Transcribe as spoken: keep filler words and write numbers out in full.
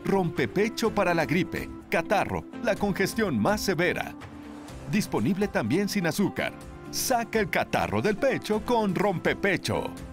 Rompepecho para la gripe, catarro, la congestión más severa. Disponible también sin azúcar. Saca el catarro del pecho con Rompepecho.